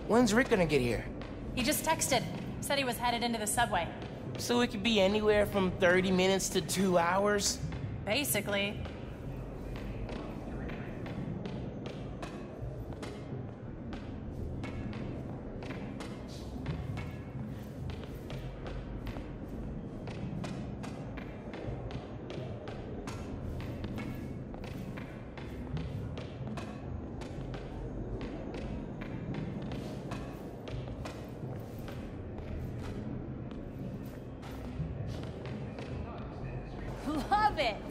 When's Rick gonna get here? He just texted. Said he was headed into the subway. So it could be anywhere from 30 minutes to 2 hours? Basically. Love it!